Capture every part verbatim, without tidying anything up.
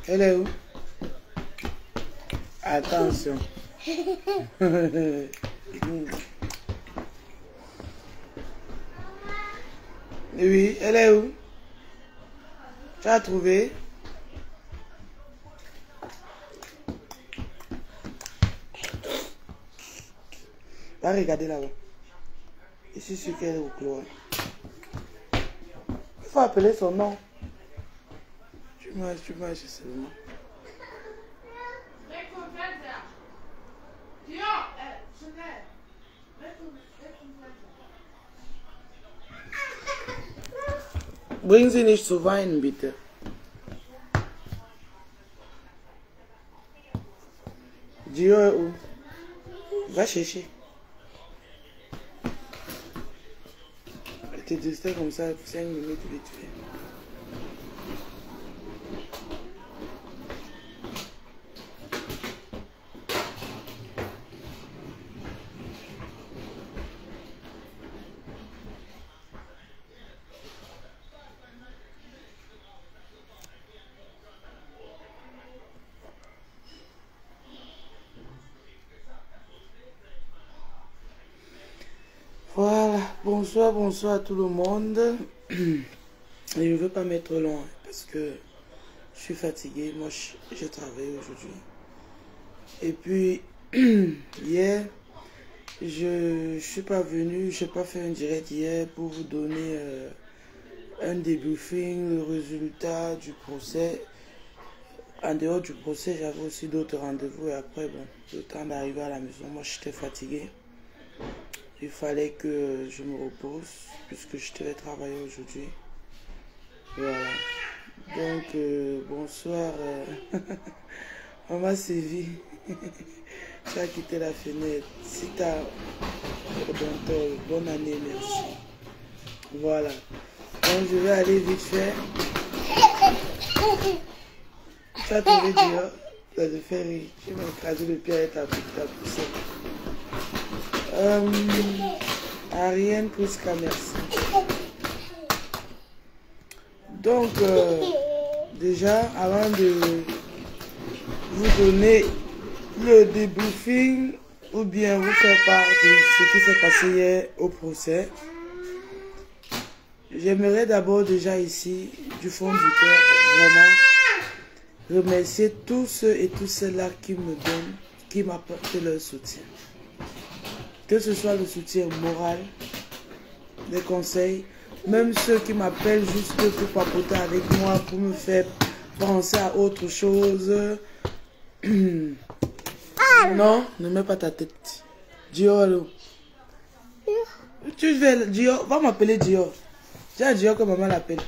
Elle est où? Attention. Oui, elle est où? Tu as trouvé? Va regarder là-bas. Je suis sûr qu'elle est au clos. Il faut appeler son nom. Tu manges, tu manges seulement. Bring sie nicht zu weinen, bitte. Gio est où? Va chercher. Elle te distrait comme ça pour cinq minutes vite fait. Voilà, bonsoir, bonsoir à tout le monde. Et je ne veux pas mettre long parce que je suis fatigué. Moi, je, je travaille aujourd'hui. Et puis, hier, je ne suis pas venu, je n'ai pas fait un direct hier pour vous donner euh, un débriefing, le résultat du procès. En dehors du procès, j'avais aussi d'autres rendez-vous et après, bon, le temps d'arriver à la maison, moi, j'étais fatigué. Il fallait que je me repose puisque je devais travailler aujourd'hui. Voilà. Donc, euh, bonsoir. Euh, Maman Sylvie, tu as quitté la fenêtre. Si tu as bonne année, merci. Voilà. Donc, je vais aller vite fait. Tu as trouvé Dior? Ça te fait rire. Tu m'as écrasé le pied avec ta poussette. Euh, Ariane Prisca, merci. Donc, euh, déjà, avant de vous donner le débriefing ou bien vous faire part de ce qui s'est passé hier au procès, j'aimerais d'abord déjà ici, du fond du cœur, vraiment remercier tous ceux et tous ceux-là qui me donnent, qui m'apportent leur soutien. Que ce soit le soutien moral, des conseils, même ceux qui m'appellent juste pour papoter avec moi, pour me faire penser à autre chose. Non, ne mets pas ta tête. Dior, allô. Tu veux Dior, va m'appeler Dior. Dis à Dior que maman l'appelle.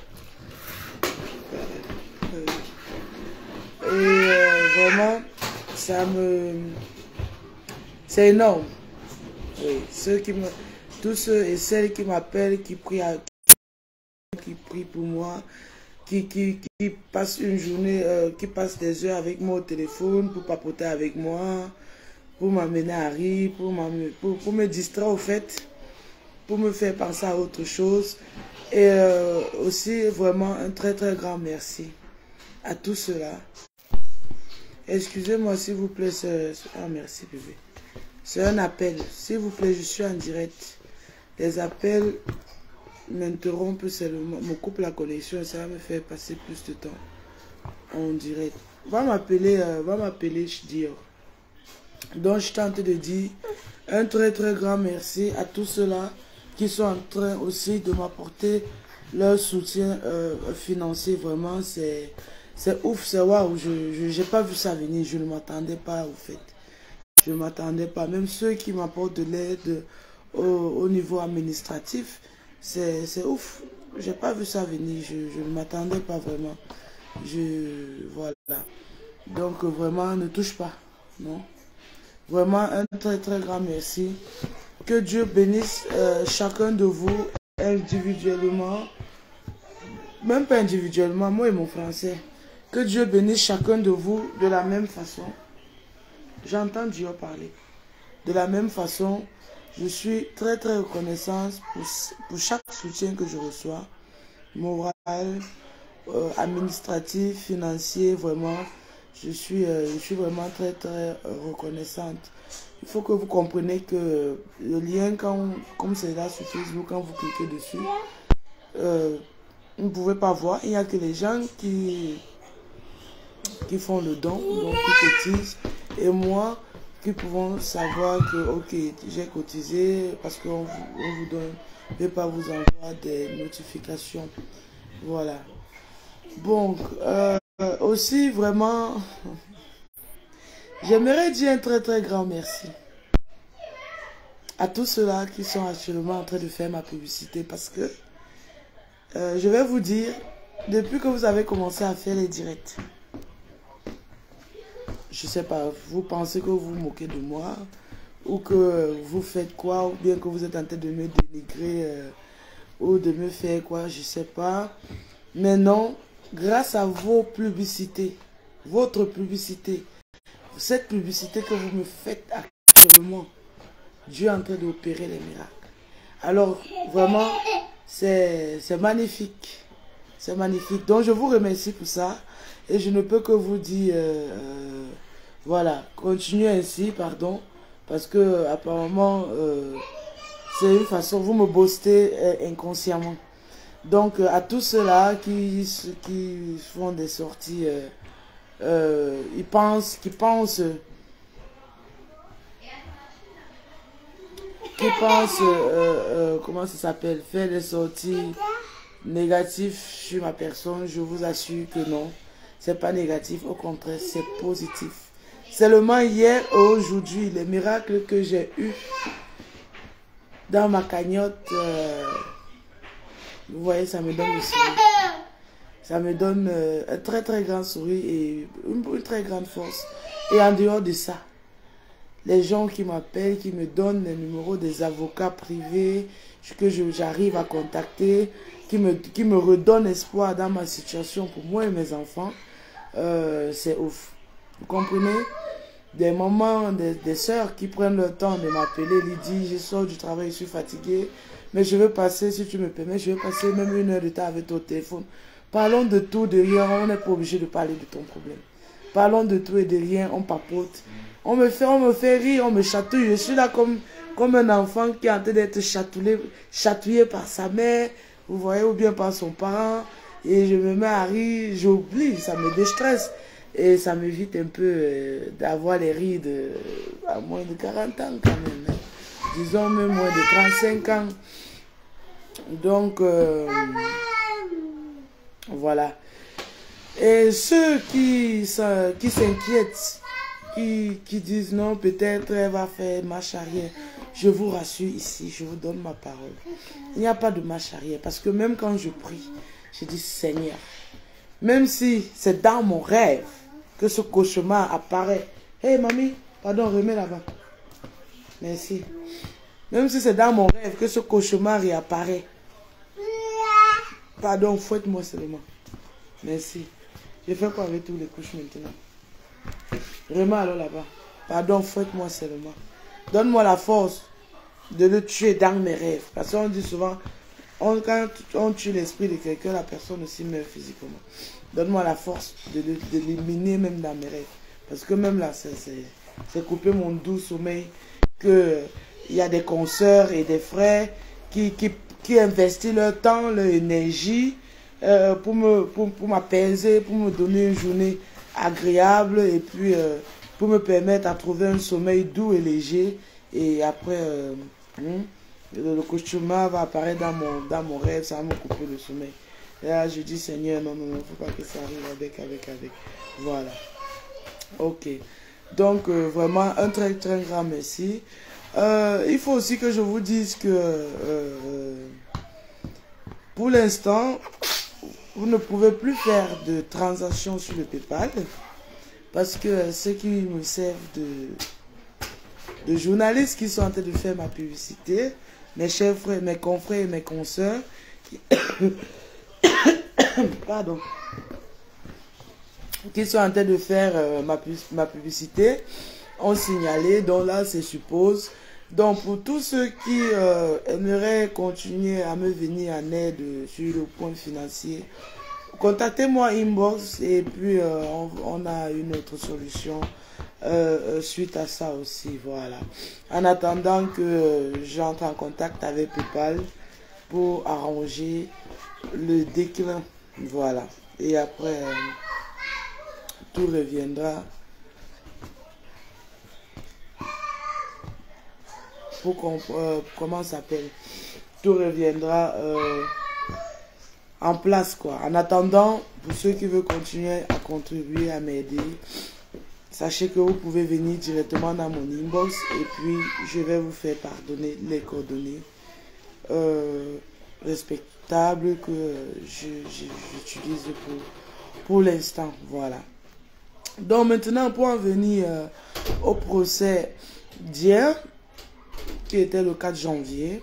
Et euh, vraiment, ça me... C'est énorme. Oui, ceux qui me, tous ceux et celles qui m'appellent, qui prient, à, qui prient pour moi, qui, qui, qui passent une journée, euh, qui passent des heures avec moi au téléphone pour papoter avec moi, pour m'amener à rire, pour, pour, pour me distraire au fait, pour me faire penser à autre chose. Et euh, aussi vraiment un très très grand merci à tous ceux-là. Excusez-moi s'il vous plaît, ah merci bébé. C'est un appel. S'il vous plaît, je suis en direct. Les appels m'interrompent seulement, me coupent la connexion et ça va me faire passer plus de temps en direct. Va m'appeler, euh, va m'appeler Dior. Donc, je tente de dire un très très grand merci à tous ceux-là qui sont en train aussi de m'apporter leur soutien euh, financier. Vraiment, c'est ouf, c'est waouh. Je n'ai pas vu ça venir, je ne m'attendais pas au fait. Je ne m'attendais pas. Même ceux qui m'apportent de l'aide au, au niveau administratif, c'est ouf. Je n'ai pas vu ça venir. Je, je ne m'attendais pas vraiment. Je, voilà. Donc vraiment, ne touche pas. Non. Vraiment, un très très grand merci. Que Dieu bénisse euh, chacun de vous individuellement. Même pas individuellement, moi et mon français. Que Dieu bénisse chacun de vous de la même façon. J'entends Dieu parler. De la même façon, je suis très très reconnaissante pour, pour chaque soutien que je reçois, moral euh, administratif, financier, vraiment, je suis, euh, je suis vraiment très, très euh, reconnaissante. Il faut que vous compreniez que le lien, quand, comme c'est là sur Facebook, quand vous cliquez dessus, euh, vous ne pouvez pas voir. Il n'y a que les gens qui, qui font le don, donc qui cotisent. Et moi, qui pouvons savoir que, ok, j'ai cotisé parce qu'on vous, on vous donne, ne pas vous envoie des notifications. Voilà. Bon, euh, aussi, vraiment, j'aimerais dire un très très grand merci à tous ceux-là qui sont actuellement en train de faire ma publicité parce que euh, je vais vous dire, depuis que vous avez commencé à faire les directs, je sais pas, vous pensez que vous vous moquez de moi ou que vous faites quoi ou bien que vous êtes en train de me dénigrer euh, ou de me faire quoi, je sais pas. Mais non, grâce à vos publicités, votre publicité, cette publicité que vous me faites actuellement, Dieu est en train d'opérer les miracles. Alors, vraiment, c'est magnifique. C'est magnifique. Donc, je vous remercie pour ça. Et je ne peux que vous dire, euh, euh, voilà, continuez ainsi, pardon. Parce que, apparemment, euh, c'est une façon, vous me boostez euh, inconsciemment. Donc, euh, à tous ceux-là qui, qui font des sorties, euh, euh, ils pensent, qui pensent, qui pensent, euh, euh, comment ça s'appelle, faire des sorties négatives sur ma personne, je vous assure que non. C'est pas négatif, au contraire, c'est positif. Seulement hier et aujourd'hui, les miracles que j'ai eus dans ma cagnotte, euh, vous voyez, ça me donne le sourire. Ça me donne euh, un très très grand sourire et une, une très grande force. Et en dehors de ça, les gens qui m'appellent, qui me donnent les numéros des avocats privés que j'arrive à contacter, qui me, qui me redonnent espoir dans ma situation pour moi et mes enfants, euh, c'est ouf. Vous comprenez? Des mamans, des, des soeurs qui prennent le temps de m'appeler, Lydie, je sors du travail, je suis fatiguée, mais je veux passer, si tu me permets, je vais passer même une heure de temps avec ton téléphone. Parlons de tout, de rien, on n'est pas obligé de parler de ton problème. Parlons de tout et de rien, on papote. On me fait, on me fait rire, on me chatouille. Je suis là comme, comme un enfant qui est en train d'être chatouillé, chatouillé par sa mère, vous voyez, ou bien par son parent. Et je me mets à rire, j'oublie, ça me déstresse. Et ça m'évite un peu euh, d'avoir les rides euh, à moins de quarante ans quand même. Hein. Disons même moins de trente-cinq ans. Donc, euh, voilà. Et ceux qui, qui s'inquiètent, qui, qui disent non, peut-être elle va faire marche arrière. Je vous rassure ici, je vous donne ma parole. Il n'y a pas de marche arrière. Parce que même quand je prie, je dis Seigneur, même si c'est dans mon rêve que ce cauchemar apparaît. Hé hey, mamie, pardon, remets là-bas. Merci. Même si c'est dans mon rêve que ce cauchemar réapparaît. Pardon, fouette-moi seulement. Merci. Je fais quoi avec tous les couches maintenant? Remets alors là-bas. Pardon, fouette-moi seulement. Donne-moi la force de le tuer dans mes rêves. Parce qu'on dit souvent, on, quand on tue l'esprit de quelqu'un, la personne aussi meurt physiquement. Donne-moi la force de l'éliminer même dans mes rêves. Parce que même là, c'est couper mon doux sommeil. Que il y a des consoeurs et des frères qui, qui, qui investissent leur temps, leur énergie euh, pour me pour, pour m'apaiser, pour me donner une journée agréable et puis euh, pour me permettre à trouver un sommeil doux et léger. Et après, euh, hein, le, le cauchemar va apparaître dans mon, dans mon rêve, ça va me couper le sommeil. Et là, je dis, Seigneur, non, non, non, il ne faut pas que ça arrive avec, avec, avec. Voilà. Ok. Donc, euh, vraiment, un très, très grand merci. Euh, il faut aussi que je vous dise que, euh, pour l'instant, vous ne pouvez plus faire de transactions sur le PayPal. Parce que ceux qui me servent de, de journalistes qui sont en train de faire ma publicité, mes chers frères, mes confrères et mes consoeurs, qui... Pardon. Qui sont en train de faire euh, ma, ma publicité, ont signalé, donc là, c'est suppose. Donc, pour tous ceux qui euh, aimeraient continuer à me venir en aide sur le point financier, contactez-moi inbox et puis euh, on, on a une autre solution euh, suite à ça aussi. Voilà. En attendant que euh, j'entre en contact avec PayPal pour arranger le déclin. Voilà. Et après, euh, tout reviendra. Pour qu'on, euh, comment ça s'appelle, tout reviendra euh, en place quoi. En attendant, pour ceux qui veulent continuer à contribuer, à m'aider, sachez que vous pouvez venir directement dans mon inbox et puis je vais vous faire pardonner les coordonnées euh, respectables que j'utilise pour, pour l'instant. Voilà. Donc maintenant, pour en venir euh, au procès d'hier, qui était le quatre janvier.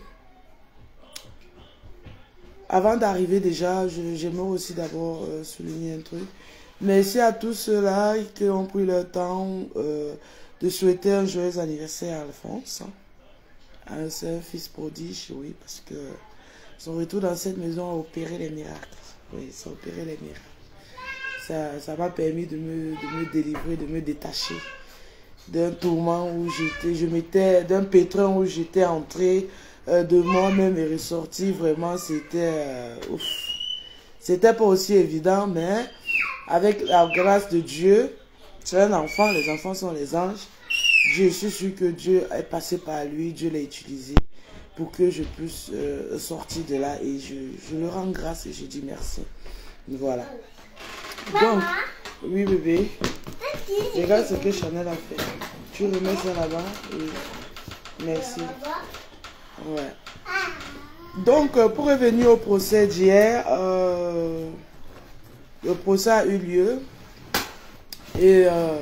Avant d'arriver déjà, j'aimerais aussi d'abord euh, souligner un truc. Merci à tous ceux-là qui ont pris le temps euh, de souhaiter un joyeux anniversaire à Alphonse. Hein. C'est un fils prodige, oui, parce que son retour dans cette maison a opéré les miracles. Oui, ça a opéré les miracles. Ça m'a permis de me, de me délivrer, de me détacher d'un tourment où j'étais, je m'étais, d'un pétrin où j'étais entré euh, de moi-même et ressorti. Vraiment, c'était, euh, ouf. C'était pas aussi évident, mais avec la grâce de Dieu, c'est un enfant, les enfants sont les anges. Je suis sûr que Dieu est passé par lui, Dieu l'a utilisé pour que je puisse euh, sortir de là et je, je le rends grâce et je dis merci. Voilà. Donc, oui bébé. Regarde ce que Chanel a fait. Tu remets ça là-bas et merci. Ouais. Donc, euh, pour revenir au procès d'hier, euh, le procès a eu lieu et euh,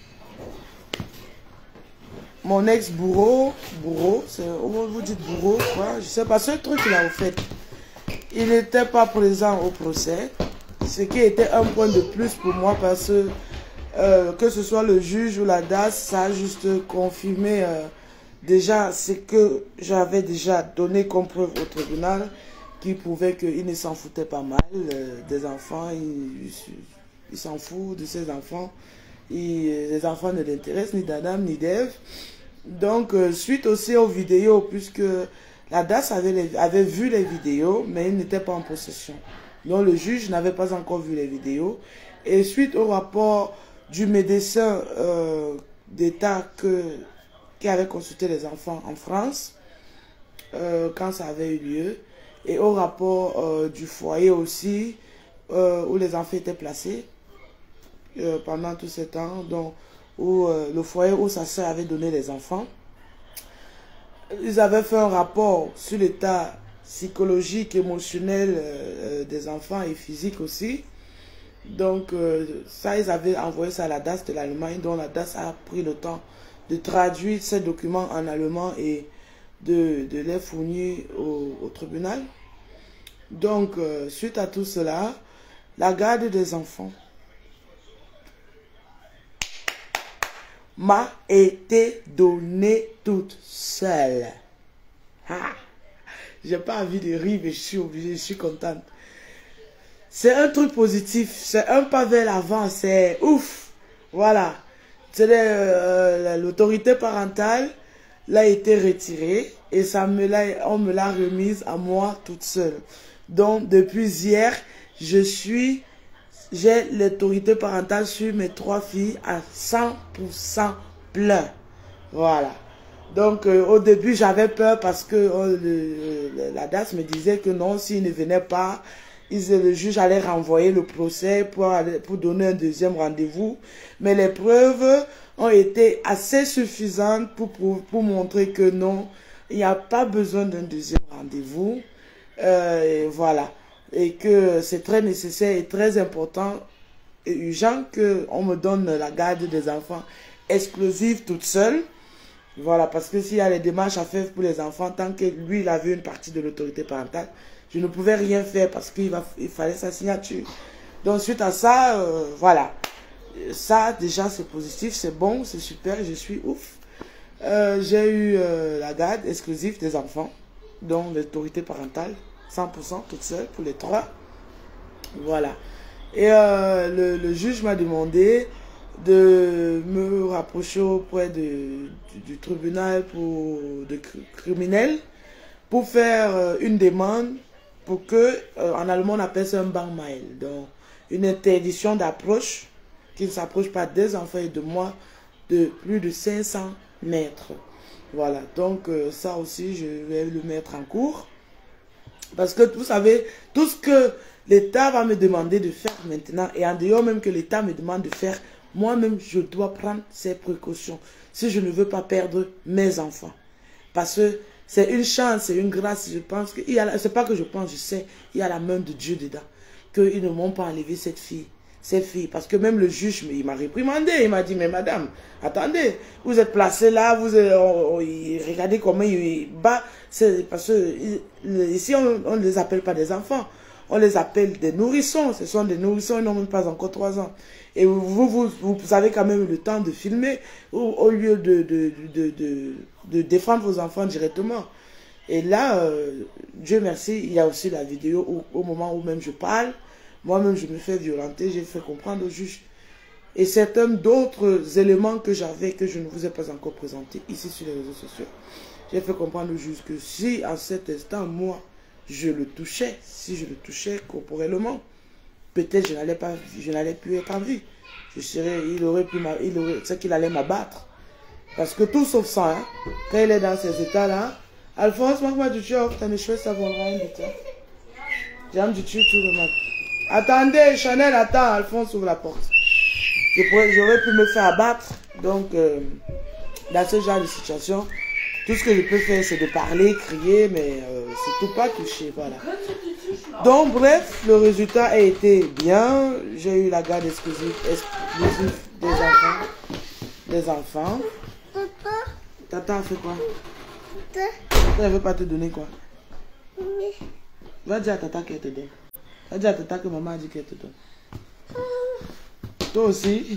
mon ex-bourreau, bourreau, bourreau vous dites bourreau, quoi, je sais pas, ce truc-là, au fait, il n'était pas présent au procès, ce qui était un point de plus pour moi parce que Euh, que ce soit le juge ou la D A S, ça a juste confirmé euh, déjà ce que j'avais déjà donné comme preuve au tribunal, qui prouvait qu'il ne s'en foutait pas mal euh, des enfants, il, il s'en fout de ses enfants, il, les enfants ne l'intéressent ni d'Adam ni d'Ève. Donc euh, suite aussi aux vidéos, puisque la D A S avait, les, avait vu les vidéos, mais il n'était pas en possession. Donc le juge n'avait pas encore vu les vidéos. Et suite au rapport du médecin euh, d'État qui avait consulté les enfants en France, euh, quand ça avait eu lieu, et au rapport euh, du foyer aussi, euh, où les enfants étaient placés euh, pendant tout ce temps, donc, où euh, le foyer où sa soeur avait donné les enfants. Ils avaient fait un rapport sur l'état psychologique, émotionnel euh, des enfants et physique aussi. Donc, euh, ça, ils avaient envoyé ça à la D A S de l'Allemagne, dont la D A S a pris le temps de traduire ces documents en allemand et de, de les fournir au, au tribunal. Donc, euh, suite à tout cela, la garde des enfants m'a été donnée toute seule. Ah, j'ai pas envie de rire, mais je suis obligée, je suis contente. C'est un truc positif, c'est un pas vers l'avant, c'est ouf. Voilà. Euh, l'autorité parentale l'a été retirée et ça me l'a, on me l'a remise à moi toute seule. Donc depuis hier, je suis, j'ai l'autorité parentale sur mes trois filles à cent pour cent plein. Voilà. Donc euh, au début j'avais peur parce que euh, le, le, la D A S me disait que non, s'il ne venait pas, le juge allait renvoyer le procès pour, pour donner un deuxième rendez-vous. Mais les preuves ont été assez suffisantes pour, pour, pour montrer que non, il n'y a pas besoin d'un deuxième rendez-vous. Euh, et voilà. Et que c'est très nécessaire et très important et urgent qu'on me donne la garde des enfants exclusive toute seule. Voilà, parce que s'il y a les démarches à faire pour les enfants, tant que lui, il avait une partie de l'autorité parentale, je ne pouvais rien faire parce qu'il il fallait sa signature. Donc, suite à ça, euh, voilà. Ça, déjà, c'est positif, c'est bon, c'est super, je suis ouf. Euh, J'ai eu euh, la garde exclusive des enfants, donc l'autorité parentale, cent pour cent toute seule pour les trois. Voilà. Et euh, le, le juge m'a demandé de me rapprocher auprès de, du, du tribunal pour, de criminel pour faire euh, une demande pour que, euh, en allemand on appelle ça un Bangmail, donc une interdiction d'approche qui ne s'approche pas des enfants et de moi de plus de cinq cents mètres. Voilà, donc euh, ça aussi je vais le mettre en cours. Parce que vous savez, tout ce que l'État va me demander de faire maintenant, et en dehors même que l'État me demande de faire, moi-même je dois prendre ces précautions si je ne veux pas perdre mes enfants. Parce que c'est une chance, c'est une grâce, je pense que, c'est pas que je pense, je sais, il y a la main de Dieu dedans, qu'ils ne m'ont pas enlevé cette fille. Cette fille, parce que même le juge, il m'a réprimandé, il m'a dit, mais madame, attendez, vous êtes placé là, vous êtes, oh, oh, regardez comment il bat, c'est parce que ici on ne les appelle pas des enfants, on les appelle des nourrissons, ce sont des nourrissons, ils n'ont même pas encore trois ans. Et vous, vous, vous avez quand même le temps de filmer, au, au lieu de, de, de, de, de défendre vos enfants directement. Et là, euh, Dieu merci, il y a aussi la vidéo où, au moment où même je parle, moi-même, je me fais violenter, j'ai fait comprendre au juge. Et certains d'autres éléments que j'avais, que je ne vous ai pas encore présentés ici sur les réseaux sociaux. J'ai fait comprendre au juge que si, à cet instant, moi, je le touchais, si je le touchais corporellement, peut-être je n'allais pas, je n'allais plus être en vie. Je serais, il aurait pu, il aurait, c'est qu'il allait m'abattre. Parce que tout sauf ça, hein, quand il est dans ces états-là, Alphonse, moi, du tu as mes cheveux, ça va rien de ça. J'aime du tu tout le matin. Attendez, Chanel, attends, Alphonse ouvre la porte. J'aurais pu me faire abattre. Donc, euh, dans ce genre de situation, tout ce que je peux faire, c'est de parler, crier, mais euh, c'est tout pas toucher, voilà. Donc, bref, le résultat a été bien. J'ai eu la garde exclusive, exclusive des enfants. Des enfants. Tata a fait quoi? Tata ne veut pas te donner quoi? Va dire à Tata qu'elle te donne. Va dire à Tata que maman a dit qu'elle te donne. Toi aussi.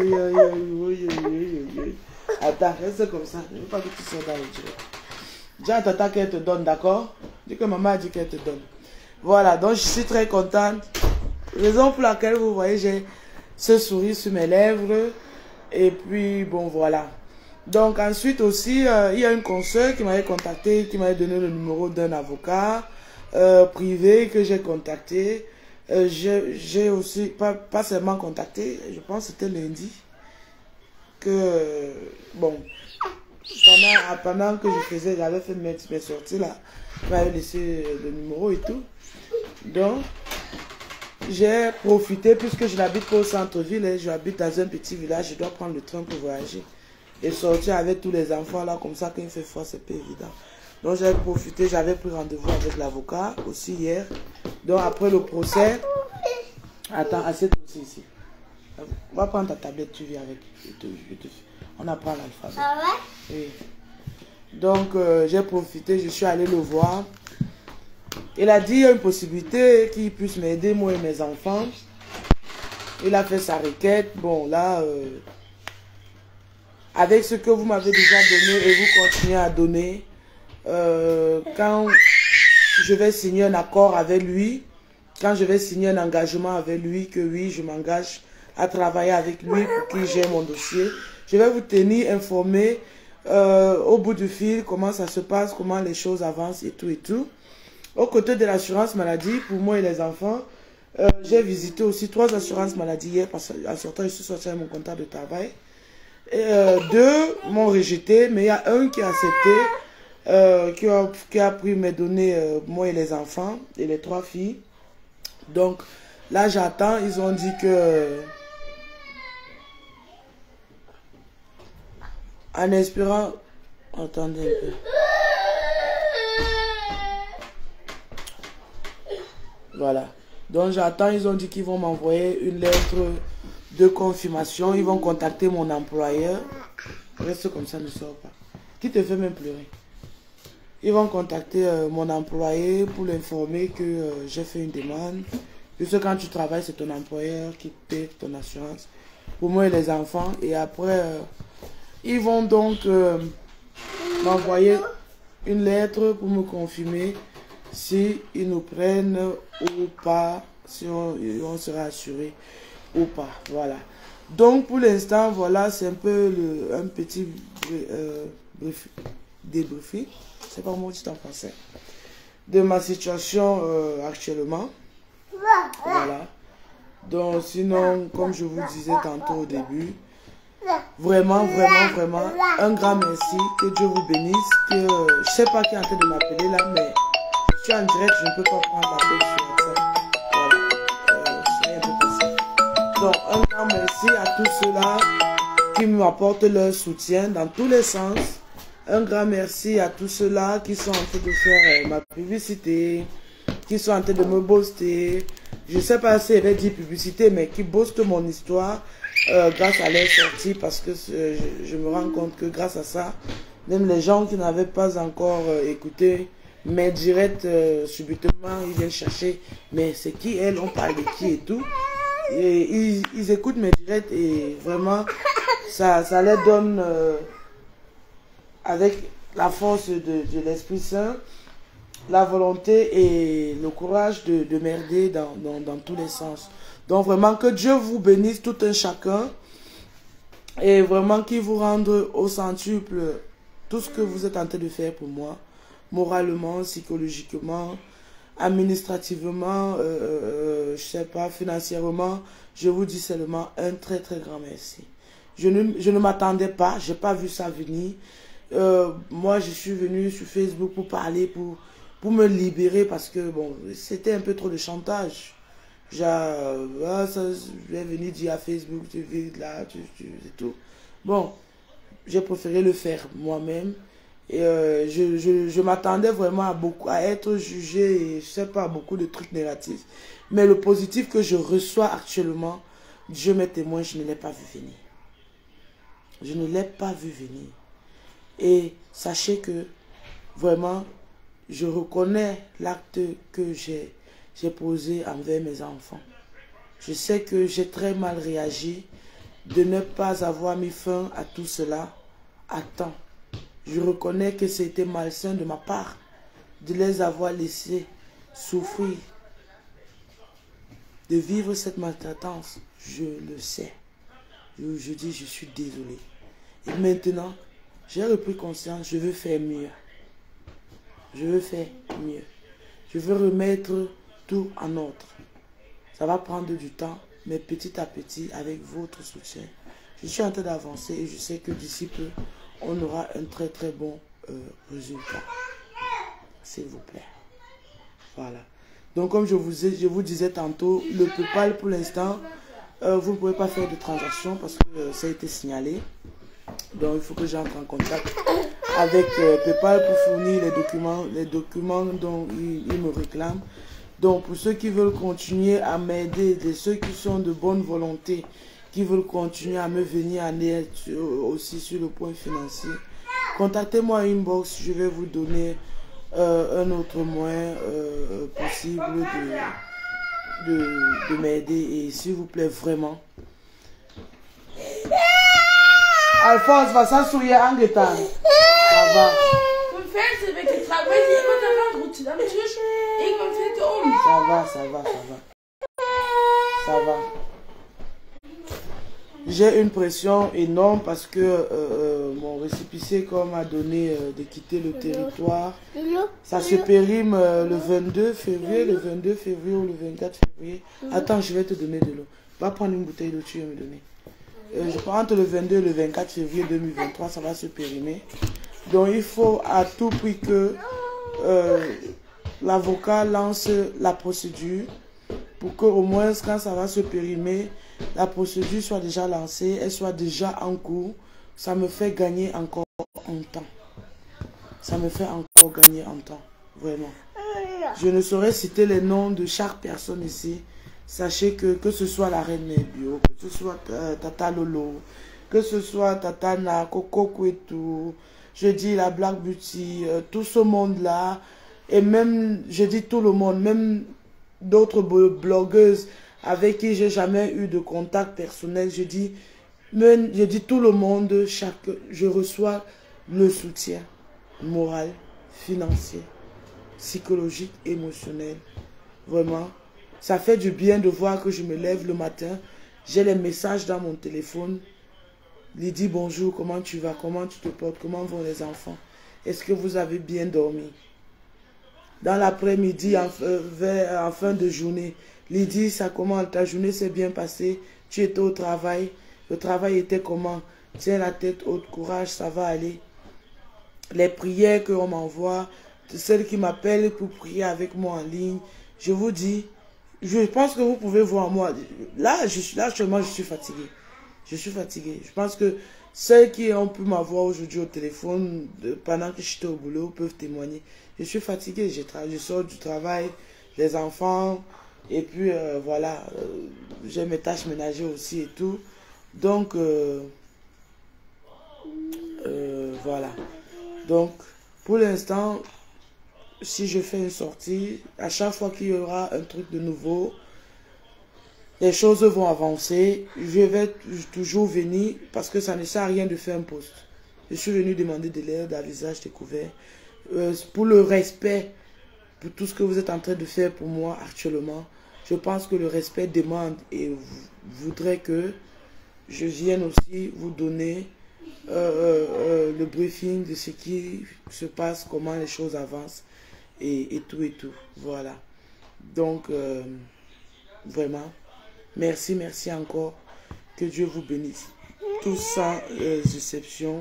Attends, reste comme ça. Je ne veux pas que tu sois dans le direct. Dis à Tata qu'elle te donne, d'accord? Dis que maman a dit qu'elle te donne. Voilà, donc je suis très contente. Raison pour laquelle vous voyez, j'ai ce sourire sur mes lèvres. Et puis, bon, voilà. Donc ensuite aussi, euh, il y a une consoeur qui m'avait contacté, qui m'avait donné le numéro d'un avocat euh, privé que j'ai contacté. Euh, j'ai aussi, pas, pas seulement contacté, je pense que c'était lundi, que, euh, bon, pendant, pendant que je faisais, j'avais fait mes, mes sorties là, il m'avait laissé le numéro et tout. Donc, j'ai profité, puisque je n'habite pas au centre-ville, je habite dans un petit village, je dois prendre le train pour voyager. Et sortir avec tous les enfants là, comme ça, quand il fait froid, c'est pas évident. Donc j'ai profité, j'avais pris rendez-vous avec l'avocat aussi hier. Donc après le procès, attends, assieds-toi aussi ici. On va prendre ta tablette, tu viens avec. Je te, je te, on apprend l'alphabet. Ah ouais? Oui. Donc euh, j'ai profité, je suis allé le voir. Il a dit il y a une possibilité qu'il puisse m'aider, moi et mes enfants. Il a fait sa requête. Bon là... Euh, avec ce que vous m'avez déjà donné et vous continuez à donner, euh, quand je vais signer un accord avec lui, quand je vais signer un engagement avec lui, que oui, je m'engage à travailler avec lui pour qu'il gère mon dossier, je vais vous tenir informé euh, au bout du fil, comment ça se passe, comment les choses avancent et tout et tout. Au côté de l'assurance maladie, pour moi et les enfants, euh, j'ai visité aussi trois assurances maladie hier, parce qu'en sortant, je suis sorti avec mon comptable de travail. Et, euh, deux m'ont rejeté, mais il y a un qui a accepté, euh, qui, a, qui a pris mes données, euh, moi et les enfants, et les trois filles. Donc là j'attends, ils ont dit que, en espérant, attendez un peu. Voilà, donc j'attends, ils ont dit qu'ils vont m'envoyer une lettre de confirmation, ils vont contacter mon employeur. Reste comme ça, ne sors pas. Qui te fait même pleurer? Ils vont contacter euh, mon employé pour l'informer que euh, j'ai fait une demande. Puisque quand tu travailles, c'est ton employeur qui paie ton assurance. Pour moi et les enfants. Et après, euh, ils vont donc euh, m'envoyer une lettre pour me confirmer si ils nous prennent ou pas si on, on sera assuré ou pas. Voilà. Donc pour l'instant, voilà, c'est un peu le, un petit euh, brief, débriefing, c'est pas moi qui dit en français, de ma situation euh, actuellement. Voilà. Donc sinon, comme je vous disais tantôt au début, vraiment, vraiment, vraiment, un grand merci, que Dieu vous bénisse, que euh, je sais pas qui est en train de m'appeler là, mais je suis en direct, je ne peux pas prendre l'appel sur WhatsApp. Voilà, euh, c'est un peu possible. Donc un grand merci à tous ceux-là qui m'apportent leur soutien dans tous les sens. Un grand merci à tous ceux-là qui sont en train de faire euh, ma publicité, qui sont en train de me booster. Je ne sais pas si elle va dire publicité, mais qui boostent mon histoire euh, grâce à leur sortie, parce que euh, je, je me rends compte que grâce à ça, même les gens qui n'avaient pas encore euh, écouté mes directs, euh, subitement, ils viennent chercher, mais c'est qui elle, on parle de qui et tout. Et ils, ils écoutent mes directs et vraiment, ça, ça leur donne, euh, avec la force de, de l'Esprit Saint, la volonté et le courage de, de merder dans, dans, dans tous les sens. Donc vraiment que Dieu vous bénisse tout un chacun et vraiment qu'il vous rende au centuple tout ce que vous êtes en train de faire pour moi, moralement, psychologiquement, administrativement, euh, euh, je sais pas, financièrement. Je vous dis seulement un très très grand merci. Je ne, je ne m'attendais pas, j'ai pas vu ça venir. Euh, moi je suis venu sur Facebook pour parler, pour pour me libérer, parce que bon, c'était un peu trop de chantage. Genre, ah, ça, je vais venir dire à Facebook, tu vis là, tu, tu, c'est tout. Bon, j'ai préféré le faire moi-même. Et euh, je, je, je m'attendais vraiment à beaucoup, à être jugé, et je sais pas, beaucoup de trucs négatifs. Mais le positif que je reçois actuellement, Dieu m'est témoin, je ne l'ai pas vu venir. Je ne l'ai pas vu venir. Et sachez que vraiment, je reconnais l'acte que j'ai j'ai posé envers mes enfants. Je sais que j'ai très mal réagi de ne pas avoir mis fin à tout cela à temps. Je reconnais que c'était malsain de ma part de les avoir laissés souffrir, de vivre cette maltraitance. Je le sais. Je, je dis, je suis désolé. Et maintenant, j'ai repris conscience, je veux faire mieux. Je veux faire mieux. Je veux remettre tout en ordre. Ça va prendre du temps, mais petit à petit, avec votre soutien, je suis en train d'avancer et je sais que d'ici peu, on aura un très très bon euh, résultat. S'il vous plaît. Voilà. Donc comme je vous, ai, je vous disais tantôt, le PayPal pour l'instant, euh, vous ne pouvez pas faire de transaction parce que euh, ça a été signalé. Donc il faut que j'entre en contact avec euh, PayPal pour fournir les documents, les documents dont ils, ils me réclament. Donc pour ceux qui veulent continuer à m'aider, ceux qui sont de bonne volonté, qui veulent continuer à me venir en aide aussi sur le point financier, contactez-moi inbox, je vais vous donner euh, un autre moyen euh, possible de, de, de m'aider. Et s'il vous plaît, vraiment. Alphonse, va s'asseoir en détail. Ça va. Ça va, ça va, ça va. Ça va. J'ai une pression énorme parce que euh, mon récépissé comme m'a donné euh, de quitter le territoire. Ça se périme euh, le vingt-deux février, le vingt-deux février ou le vingt-quatre février. Attends, je vais te donner de l'eau. Va prendre une bouteille d'eau, tu vas me donner. Euh, je prends entre le vingt-deux et le vingt-quatre février deux mille vingt-trois, ça va se périmer. Donc il faut à tout prix que euh, l'avocat lance la procédure pour qu'au moins quand ça va se périmer, la procédure soit déjà lancée, elle soit déjà en cours. Ça me fait gagner encore en temps. Ça me fait encore gagner en temps, vraiment. Je ne saurais citer les noms de chaque personne ici. Sachez que que ce soit la reine Nebio, que ce soit euh, Tata Lolo, que ce soit Tata Na, Coco Kwetu, je dis la Black Beauty, euh, tout ce monde-là, et même, je dis tout le monde, même d'autres blogueuses avec qui j'ai jamais eu de contact personnel, je dis, même, je dis tout le monde, chaque, je reçois le soutien moral, financier, psychologique, émotionnel, vraiment. Ça fait du bien de voir que je me lève le matin. J'ai les messages dans mon téléphone. Lydie, bonjour, comment tu vas? Comment tu te portes? Comment vont les enfants? Est-ce que vous avez bien dormi? Dans l'après-midi, en, euh, en fin de journée, Lydie, ça comment? Ta journée s'est bien passée? Tu étais au travail? Le travail était comment? Tiens la tête haute, courage, ça va aller. Les prières qu'on m'envoie, celles qui m'appellent pour prier avec moi en ligne, je vous dis, je pense que vous pouvez voir moi. Là, je suis là actuellement, je suis fatigué. Je suis fatigué. Je pense que ceux qui ont pu m'avoir aujourd'hui au téléphone de, pendant que j'étais au boulot peuvent témoigner. Je suis fatigué. Je, je sors du travail, les enfants, et puis euh, voilà, euh, j'ai mes tâches ménagères aussi et tout. Donc, euh, euh, voilà. Donc, pour l'instant, si je fais une sortie, à chaque fois qu'il y aura un truc de nouveau, les choses vont avancer. Je vais toujours venir parce que ça ne sert à rien de faire un post. Je suis venu demander de l'aide à visage découvert. Euh, pour le respect, pour tout ce que vous êtes en train de faire pour moi actuellement, je pense que le respect demande et voudrait que je vienne aussi vous donner euh, euh, euh, le briefing de ce qui se passe, comment les choses avancent et, et tout et tout. Voilà. Donc, euh, vraiment, merci, merci encore. Que Dieu vous bénisse. Tout sans euh, exception.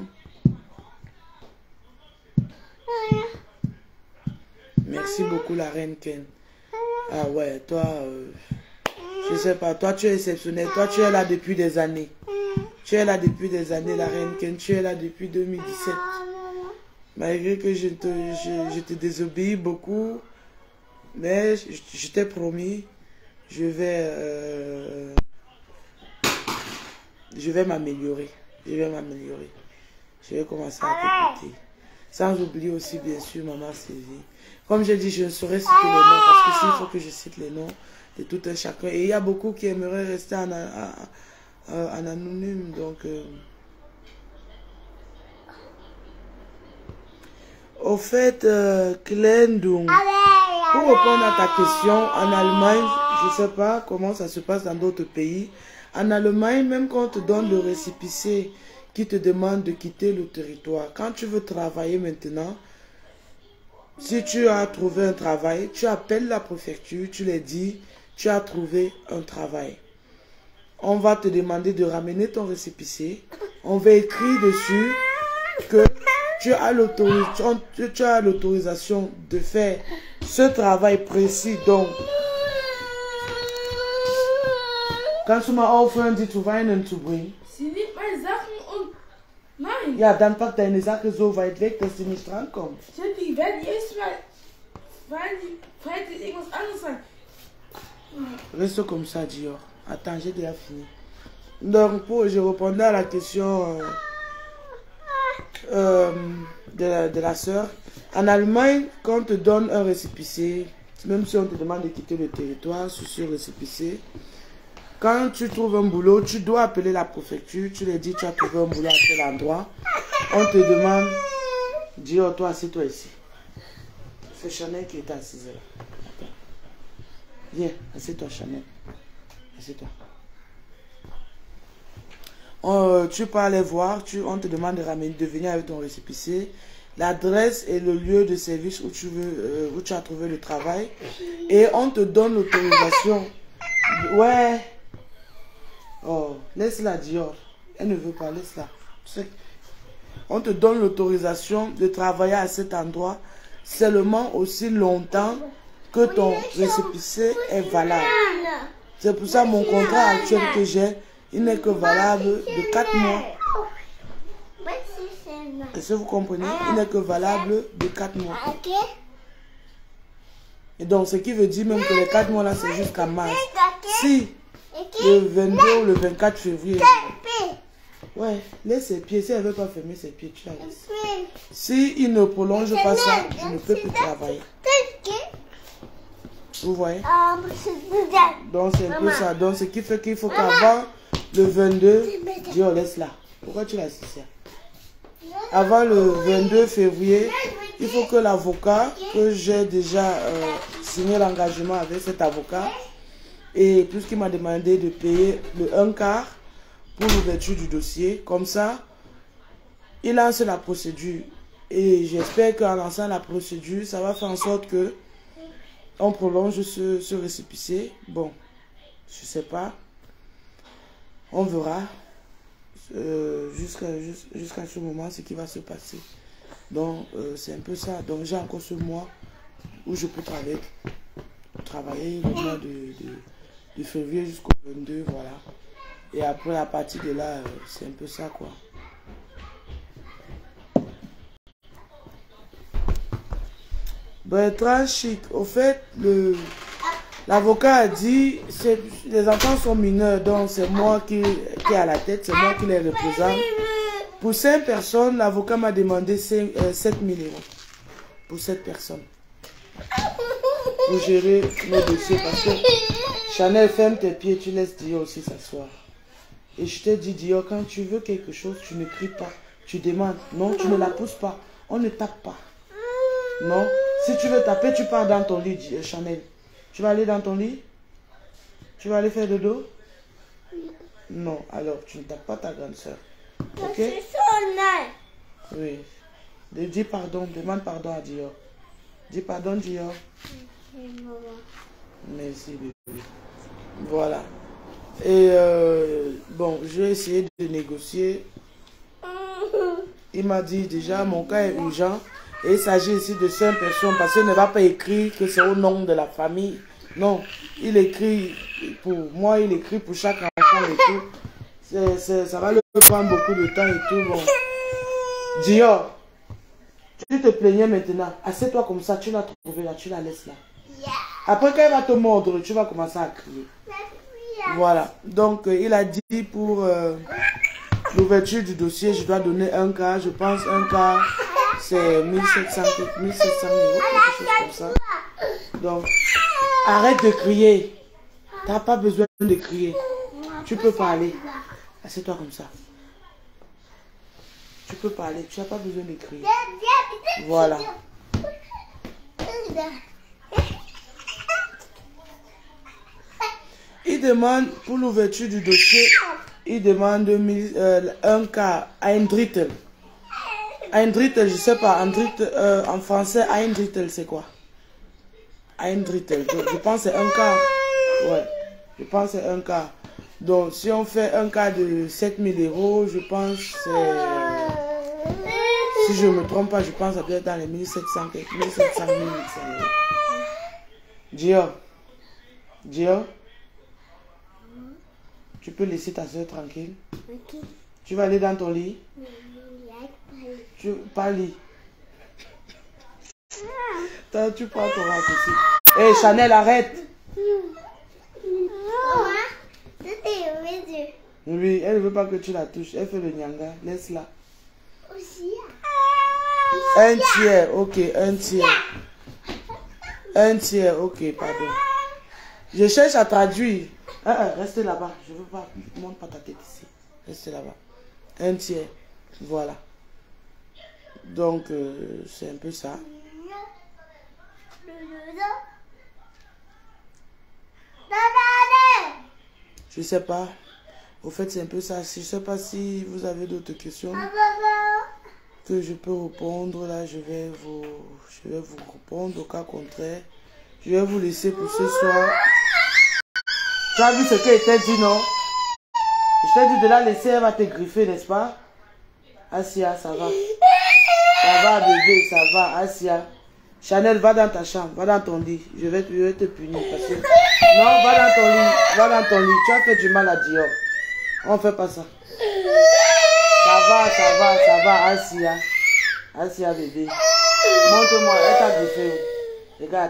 Merci beaucoup la reine Ken. Ah ouais, toi, euh, je sais pas, toi tu es exceptionnel. Toi tu es là depuis des années. Tu es là depuis des années la reine Ken. Tu es là depuis deux mille dix-sept. Malgré que je te, je, je te désobéis beaucoup. Mais je, je t'ai promis, je vais, euh, je vais m'améliorer. Je vais m'améliorer. Je vais commencer à t'écouter. Sans oublier aussi, bien sûr, maman Sylvie. Comme j'ai dit, je ne saurais citer les noms parce que s'il faut que je cite les noms de tout un chacun. Et il y a beaucoup qui aimeraient rester en, en, en anonyme. Donc, euh, au fait, euh, Klendung, pour répondre à ta question, en Allemagne, je ne sais pas comment ça se passe dans d'autres pays. En Allemagne, même quand on te donne le récépissé qui te demande de quitter le territoire, quand tu veux travailler maintenant, si tu as trouvé un travail, tu appelles la préfecture, tu leur dis, tu as trouvé un travail. On va te demander de ramener ton récépissé. On va écrire dessus que tu as l'autorisation de faire ce travail précis. Donc, kannst du mal aufhören, die zu weinen zu bringen? Sie nimmt meine Sachen und... Nein! Ja, dann pack deine Sache so weit weg, dass sie nicht rankommt. Die werden jedes Mal... Weil die... Weil die irgendwas anderes sagen. Reste comme ça, Dior. Attends, j'ai déjà fini. Donc, pour, je répondais à la question... Euh, Euh, de, la, de la soeur. En Allemagne, quand on te donne un récépissé, même si on te demande de quitter le territoire sur ce récépissé, quand tu trouves un boulot, tu dois appeler la préfecture, tu leur dis tu as trouvé un boulot à tel endroit. On te demande, dis oh, toi, assieds-toi ici. C'est Chanel qui est assise là. Viens, assieds-toi Chanel. Assieds-toi. On, tu peux aller voir, tu, on te demande de, ramener, de venir avec ton récépissé, l'adresse et le lieu de service où tu, veux, euh, où tu as trouvé le travail. Et on te donne l'autorisation. Ouais. Oh, laisse-la, Dior. Elle ne veut pas, laisse-la. On te donne l'autorisation de travailler à cet endroit seulement aussi longtemps que ton récépissé est valable. C'est pour ça mon contrat actuel que j'ai, il n'est que valable de quatre mois. Est-ce que vous comprenez? Il n'est que valable de quatre mois. Et donc, ce qui veut dire même que les quatre mois là, c'est jusqu'à mars. Si le vingt-deux ou le vingt-quatre février... Ouais, laisse ses pieds. Si elle ne veut pas fermer ses pieds, tu la laisses. Si il ne prolonge pas ça, je ne peux plus travailler. Vous voyez? Donc, c'est un peu ça. Donc, ce qui fait qu'il faut qu'avant le vingt-deux, Dieu laisse là. Pourquoi tu l'as assis ça? Avant le vingt-deux février, il faut que l'avocat, que j'ai déjà euh, signé l'engagement avec cet avocat, Et puisqu'il m'a demandé de payer le un quart pour l'ouverture du dossier, comme ça, il lance la procédure. Et j'espère qu'en lançant la procédure, ça va faire en sorte que on prolonge ce, ce récépissé. Bon, je sais pas. On verra euh, jusqu'à jusqu'à ce moment ce qui va se passer. Donc, euh, c'est un peu ça. Donc, j'ai encore ce mois où je peux travailler, travailler le mois de, de, de février jusqu'au vingt-deux, voilà. Et après, à partir de là, euh, c'est un peu ça, quoi. Bertrand Chic, au fait, le l'avocat a dit les enfants sont mineurs, donc c'est moi qui, qui ai à la tête, c'est moi qui les représente. Pour cinq personnes, l'avocat m'a demandé sept mille euros. Pour sept personnes. Pour gérer nos dossiers. Parce que Chanel, ferme tes pieds, tu laisses Dior aussi s'asseoir. Et je te dis, Dior, quand tu veux quelque chose, tu ne cries pas. Tu demandes. Non, tu ne la pousses pas. On ne tape pas. Non. Si tu veux taper, tu pars dans ton lit, Chanel. Tu vas aller dans ton lit? Tu vas aller faire dodo? Non, alors tu ne tapes pas ta grande soeur. Ok? Oui. Dis pardon, demande pardon à Dior. Dis pardon, Dior. Merci, bébé. Voilà. Et euh, bon, je vais essayer de négocier. Il m'a dit déjà, mon cas est urgent. Et il s'agit ici de cinq personnes parce qu'il ne va pas écrire que c'est au nom de la famille. Non, il écrit pour moi, il écrit pour chaque enfant et tout. C'est, c'est, ça va lui prendre beaucoup de temps et tout. Bon. Dior, tu te plaignais maintenant. Assieds-toi comme ça, tu l'as trouvé là, tu la laisses là. Après qu'elle va te mordre, tu vas commencer à crier. Voilà. Donc, euh, il a dit pour euh, l'ouverture du dossier, je dois donner un quart. Je pense un quart. C'est mille sept cents euros, quelque chose comme ça. Donc, arrête de crier. Tu n'as pas besoin de crier. Tu peux parler. Assieds-toi comme ça. Tu peux parler. Tu n'as pas besoin de crier. Voilà. Il demande, pour l'ouverture du dossier, il demande euh, un cas à un drittel. Ein Drittel, je sais pas, un drittel, euh, en français, ein Drittel, c'est quoi? Ein Drittel, donc je pense que c'est un quart. Ouais, je pense que c'est un quart. Donc, si on fait un quart de sept mille euros, je pense que c'est... Si je ne me trompe pas, je pense que ça doit être dans les mille sept cents, mille sept cents, mille huit cents euros. Dior, Dior, tu peux laisser ta soeur tranquille? Okay. Tu vas aller dans ton lit? Tu pas lit. Toi, tu prends ton rat aussi. Hé, hey, Chanel, arrête. Oui, elle ne veut pas que tu la touches. Elle fait le nyanga. Laisse-la. Un tiers, ok, un tiers. Un tiers, ok, pardon. Je cherche à traduire. Ah, ah, reste là-bas. Je ne veux pas. Monte pas ta tête ici. Reste là-bas. Un tiers. Voilà. Donc, euh, c'est un peu ça. Je sais pas. Au fait, c'est un peu ça. Je sais pas si vous avez d'autres questions que je peux répondre. Là, je vais vous, je vais vous répondre. Au cas contraire, je vais vous laisser pour ce soir. Tu as vu ce qu'elle t'a dit, non? Je t'ai dit de la laisser, elle va te griffer, n'est-ce pas? Asia, ça va. Ça va, bébé, ça va. Asia. Chanel, va dans ta chambre, va dans ton lit. Je vais, je vais te punir. Parce que... Non, va dans ton lit. Va dans ton lit. Tu as fait du mal à Dior. On ne fait pas ça. Ça va, ça va, ça va. Asia. Asia, bébé. Montre-moi. Elle t'a griffé. Regarde.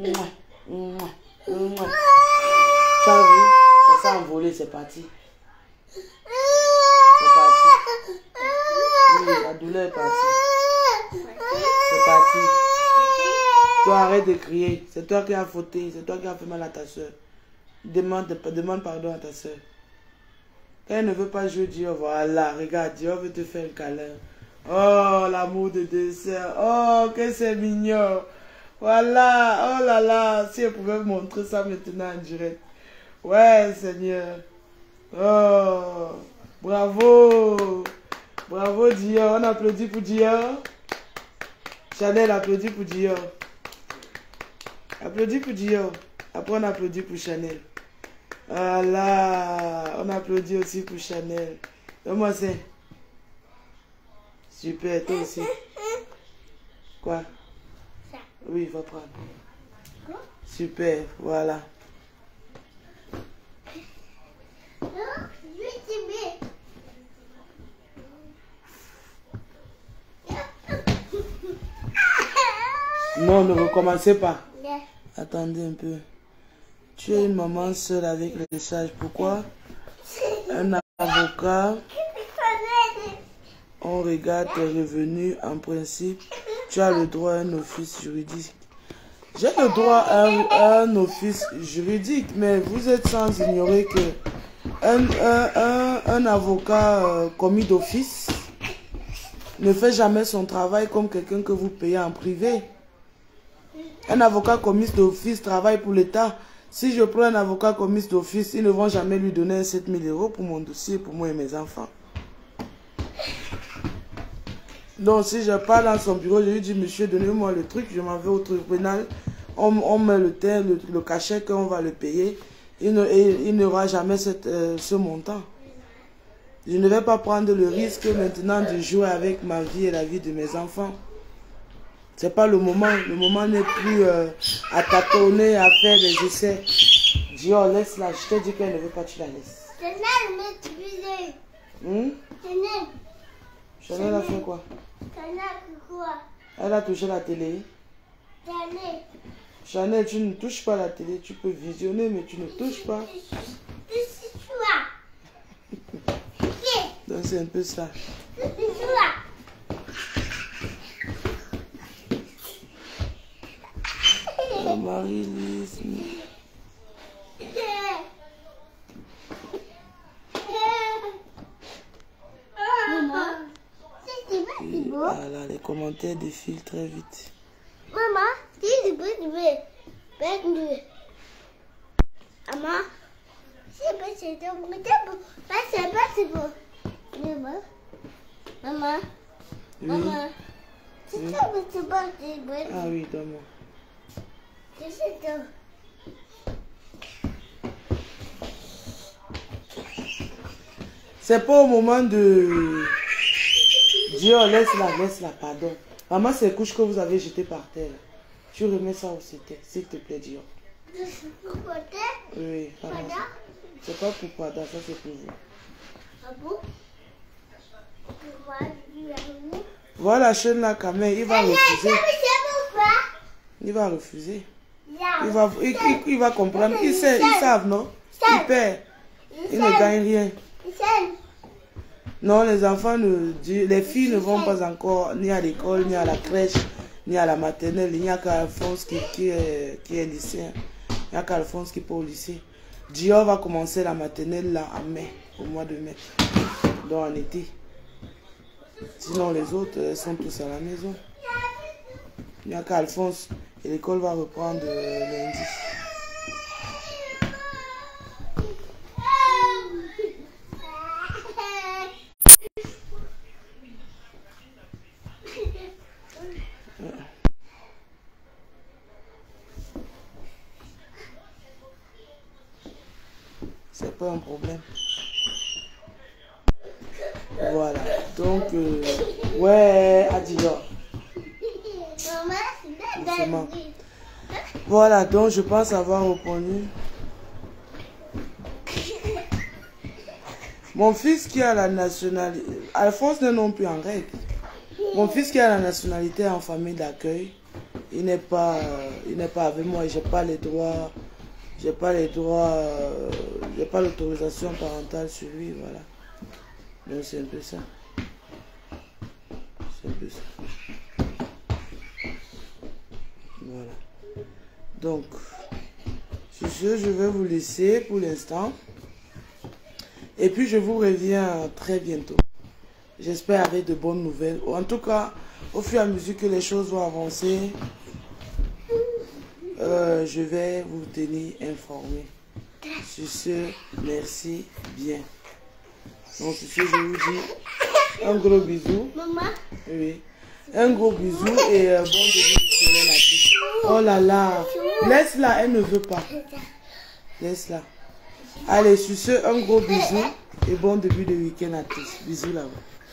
Tu as vu? Ça s'est envolé, c'est parti. C'est parti. Oui, la douleur est partie. C'est parti. Toi, arrête de crier. C'est toi qui as fauté. C'est toi qui as fait mal à ta soeur. Demande, demande pardon à ta soeur. Quand elle ne veut pas jouer Dieu, voilà. Regarde, Dieu veut te faire un câlin. Oh, l'amour de deux sœurs. Oh, que c'est mignon. Voilà. Oh là là. Si elle pouvait montrer ça maintenant en direct. Ouais, Seigneur. Oh, bravo. Bravo, Dior. On applaudit pour Dior. Chanel applaudit pour Dior. Applaudit pour Dior. Après, on applaudit pour Chanel. Voilà. On applaudit aussi pour Chanel. Donne-moi ça. Super, toi aussi. Quoi? Ça. Oui, va prendre. Quoi? Super, voilà. Non, je vais t'aimer. Non, ne recommencez pas. Yeah. Attendez un peu. Tu es une maman seule avec les sages. Pourquoi un avocat, on regarde tes revenus, en principe, tu as le droit à un office juridique. J'ai le droit à un, à un office juridique, mais vous êtes sans ignorer que un, un, un, un avocat euh, commis d'office ne fait jamais son travail comme quelqu'un que vous payez en privé. Un avocat commis d'office travaille pour l'État. Si je prends un avocat commis d'office, ils ne vont jamais lui donner sept mille euros pour mon dossier, pour moi et mes enfants. Donc si je pars dans son bureau, je lui dis, monsieur, donnez-moi le truc, je m'en vais au tribunal, on, on met le, le, le cachet qu'on va le payer, il ne, il n'aura jamais cette, euh, ce montant. Je ne vais pas prendre le risque maintenant de jouer avec ma vie et la vie de mes enfants. C'est pas le moment, le moment n'est plus euh, à tâtonner, à faire des essais. Dior, laisse-la, je te dis qu'elle ne veut pas, tu la laisses. Chanel, mais tu veux. Hmm? Chanel. Chanel a fait quoi? Chanel, quoi? Elle a touché la télé. Chanel. Chanel, tu ne touches pas la télé, tu peux visionner, mais tu ne touches pas. Tu sais quoi? Donc c'est un peu ça. Tu sais quoi? Oh, Marie-Lise. Maman, c'est beau. Ah là, les commentaires défilent très vite. Maman, c'est beau, c'est beau. Maman, c'est beau, c'est beau. C'est beau, c'est beau. C'est beau. Maman, Oui. maman, c'est beau, c'est beau, c'est beau. Ah oui, donne-moi. C'est beau. C'est pas au moment de... Dior, laisse-la, laisse-la, pardon. Maman, c'est les couches que vous avez jetées par terre. Tu remets ça au C T, s'il te plaît, Dior. Oui, voilà. C'est pas pour Pada, ça c'est pour vous. Ah bon? Voilà, chaîne là, quand même, il va refuser. Il va refuser. Il va, il, il, il va comprendre. Ils, sait, ils savent, non? Ils perdent. Ils ne gagnent rien. Non, les enfants, ne, les filles ne vont pas encore ni à l'école, ni à la crèche, ni à la maternelle. Il n'y a qu'Alphonse qui, qui, est, qui est lycéen. Il n'y a qu'Alphonse qui est au lycée. Dior va commencer la maternelle là en mai, au mois de mai. Donc en été. Sinon les autres, elles sont tous à la maison. Il n'y a qu'Alphonse et l'école va reprendre euh, lundi. C'est pas un problème. Voilà. Donc, euh, ouais, Adila. Doucement. Voilà, donc je pense avoir répondu. Mon fils qui a la nationalité... Alphonse n'est non plus en règle. Mon fils qui a la nationalité en famille d'accueil, il n'est pas, euh, il n'est pas avec moi. J'ai pas les droits... J'ai pas les droits... Euh, j'ai pas l'autorisation parentale sur lui, voilà. Donc c'est un peu ça. C'est un peu ça. Voilà. Donc, sur ce, je vais vous laisser pour l'instant. Et puis je vous reviens très bientôt. J'espère avec de bonnes nouvelles. En tout cas, au fur et à mesure que les choses vont avancer, euh, je vais vous tenir informé. Sur ce, merci bien. Donc, sur ce, je vous dis un gros bisou. Maman. Oui. Un gros bisou et euh, bon début de semaine à tous. Oh là là. Laisse-la, elle ne veut pas. Laisse-la. Allez, sur ce, un gros bisou et bon début de week-end à tous. Bisous là-bas.